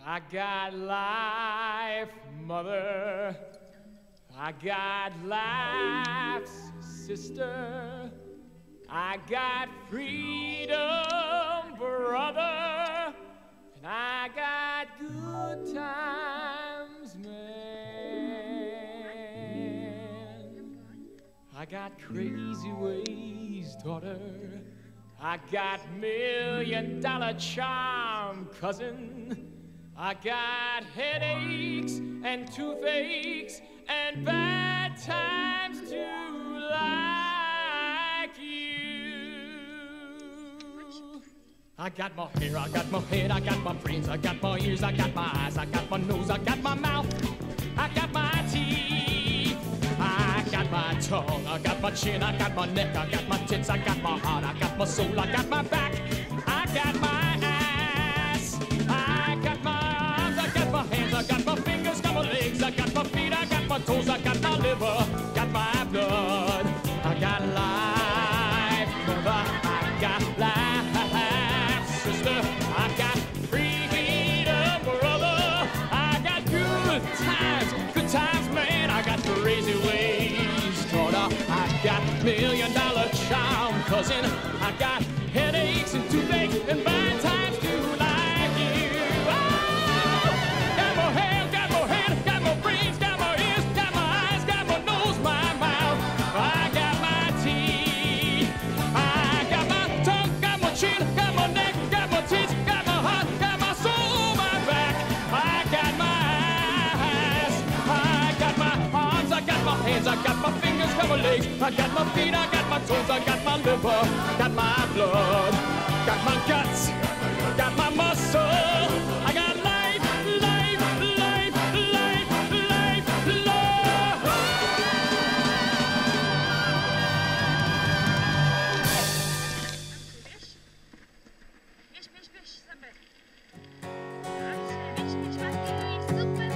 I got life, mother. I got life's sister. I got freedom, brother. And I got good times, man. I got crazy ways, daughter. I got $1,000,000 charm, cousin. I got headaches and toothaches and bad times too, like you. I got my hair, I got my head, I got my brains, I got my ears, I got my eyes, I got my nose, I got my mouth, I got my teeth, I got my tongue, I got my chin, I got my neck, I got my tits, I got my heart, I got my soul, I got my back, I got my ass, I got my arms, I got my hands, I got my fingers, got my legs, I got my feet, I got my toes, I got my liver, got my blood, I got life, mother, I got life, sister, I got freedom, brother, I got good times, man, I got crazy ways, daughter, I got $1,000,000 charm, cousin, I got headaches and toothaches and bad times too, like you. Oh, got more hair, got more head, got more brains, got more ears, got my eyes, got my nose, my mouth. I got my teeth, I got my tongue, got my chin, got my neck, got my tits, got my heart, got my soul, my back. I got my eyes, I got my arms, I got my hands, I got my fingers, got my legs, I got my feet, I got my toes, I got my liver, got my blood, got my guts, got my muscle, I got life, life, life, life, life, love. Wiesz sobie. Super,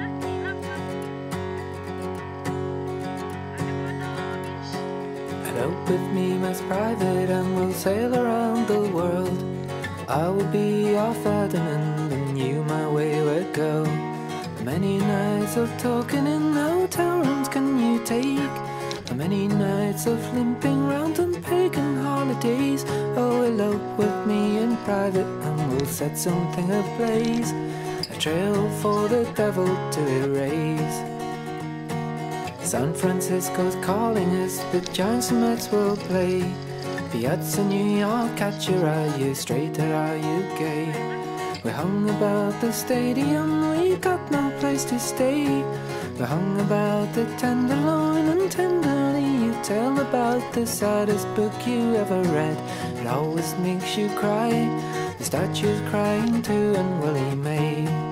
Elope with me, Miss Private, and we'll sail around the world. I will be your Ferdinand, and you my wayward girl. Many nights of talking in hotel rooms can you take? Many nights of limping round on pagan holidays. Oh, elope with me in private, and we'll set something ablaze, a trail for the devil to erase. San Francisco's calling us, the Giants and Mets will play. Fiats in New York, catch your are you straight or are you gay? We hung about the stadium, we got no place to stay. We hung about the Tenderloin, and tenderly you tell about the saddest book you ever read. It always makes you cry, the statue's crying too, and Willie May.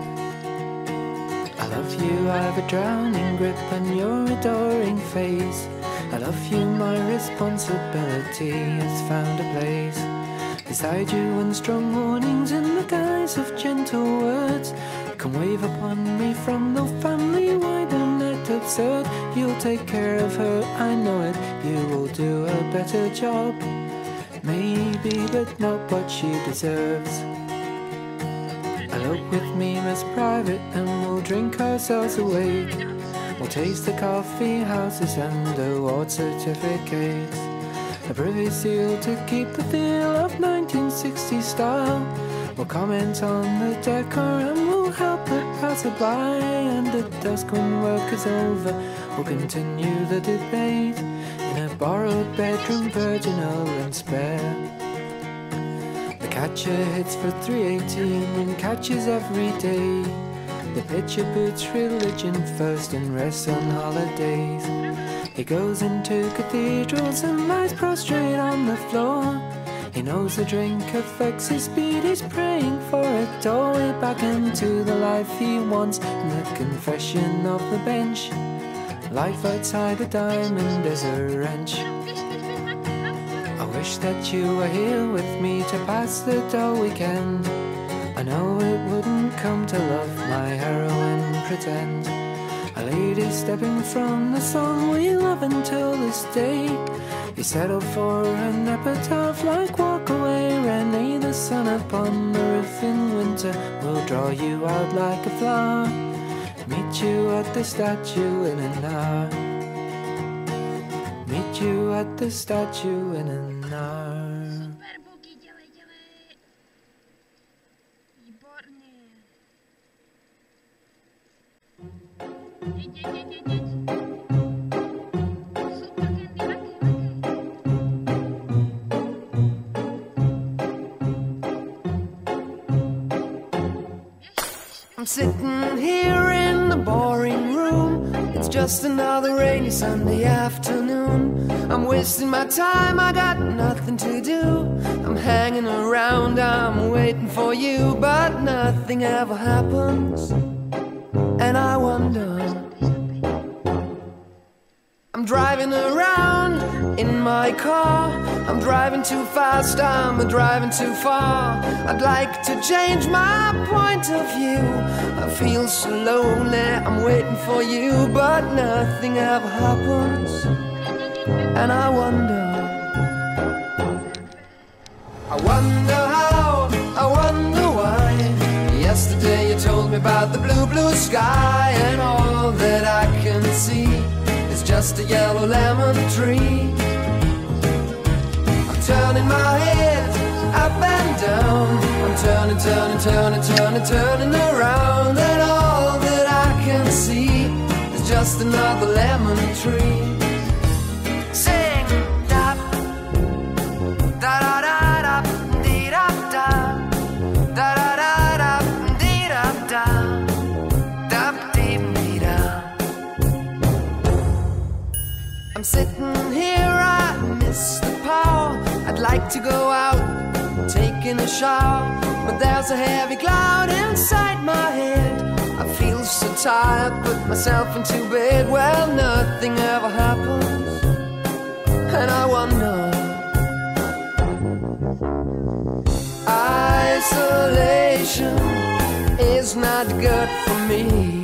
I love you, I have a drowning grip on your adoring face. I love you, my responsibility has found a place beside you, and strong warnings in the guise of gentle words come wave upon me from no family. Why don't that absurd? You'll take care of her, I know it. You will do a better job, maybe, but not what she deserves. Elope with me, Miss Private, and we'll drink ourselves awake. We'll taste the coffee houses and the award certificates, a privy seal to keep the feel of 1960s style. We'll comment on the decor and we'll help the passerby, and at dusk when work is over, we'll continue the debate in a borrowed bedroom, virginal and spare. The catcher hits for 318 and catches every day. The pitcher boots religion first and rests on holidays. He goes into cathedrals and lies prostrate on the floor. He knows the drink affects his speed, he's praying for a doorway back into the life he wants. In the confession of the bench, life outside the diamond is a wrench. I wish that you were here with me to pass the dull weekend. I know it wouldn't come to love my heroine pretend. A lady stepping from the song we love until this day. You settle for an epitaph like Walk Away, Renee the sun upon the roof in winter will draw you out like a flower. Meet you at the statue in an hour. Meet you at the statue in an hour. Super, Buki, dělej, dělej. Výborně. Jeď. Super, Candy, taky. I'm sitting here in the boring room. It's just another rainy Sunday afternoon. I'm wasting my time, I got nothing to do. I'm hanging around, I'm waiting for you, but nothing ever happens. And I wonder, I'm driving around in my car. I'm driving too fast, I'm driving too far. I'd like to change my point of view. I feel so lonely, I'm waiting for you, but nothing ever happens. And I wonder how, I wonder why. Yesterday you told me about the blue, blue sky, and all that I can see is just a yellow lemon tree. I'm turning my head up and down. I'm turning around, and all that I can see is just another lemon tree. Sing da da da da da dee da da da da da da dee da da da dee dee da. I'm sitting here, I miss the power. I'd like to go out, taking a shower, but there's a heavy cloud inside my head. I feel so tired, put myself into bed. Well, nothing ever happens, and I wonder. Isolation is not good for me.